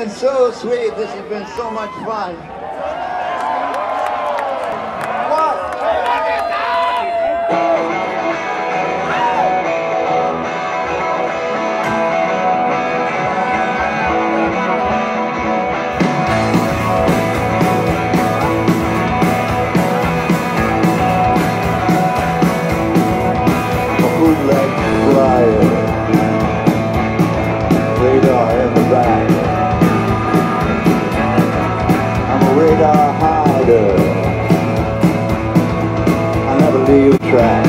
been so sweet. This has been so much fun. Bootleg flyer, radar in the back. I'm a radar hider. I never leave the track.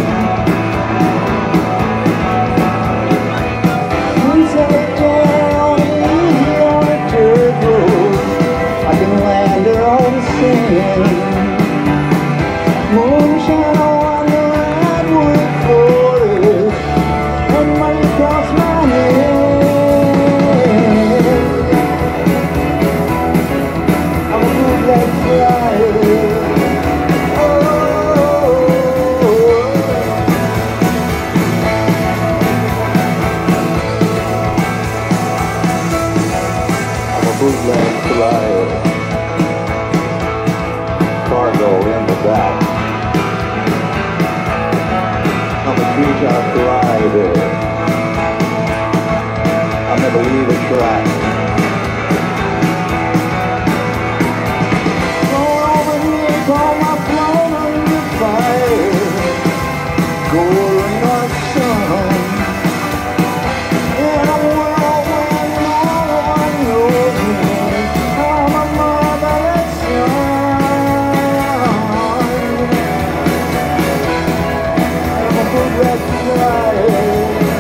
We set down easy on a dirt road. I can land her on the sand. Moonshine on the redwood forest. And money across my head. I'm a bootleg flyer. I'm a bootleg flyer. Cargo in the back. I'm a treetop glider. I'll never leave a track. Going over here, call my phone under fire. Go rain or sun. In a world where no one knows me, I'm a motherless son. I'm a bootleg flyer.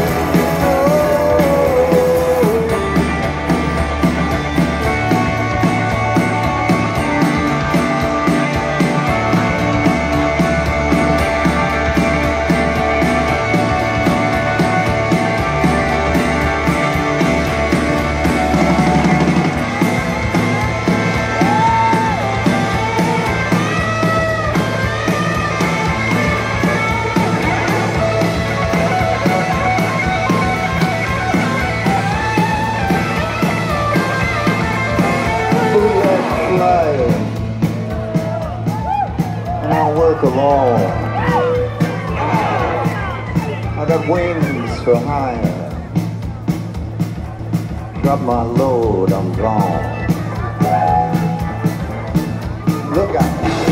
Bootleg flyer, and I work alone. I got wings for hire. Drop my load, I'm gone. Look out.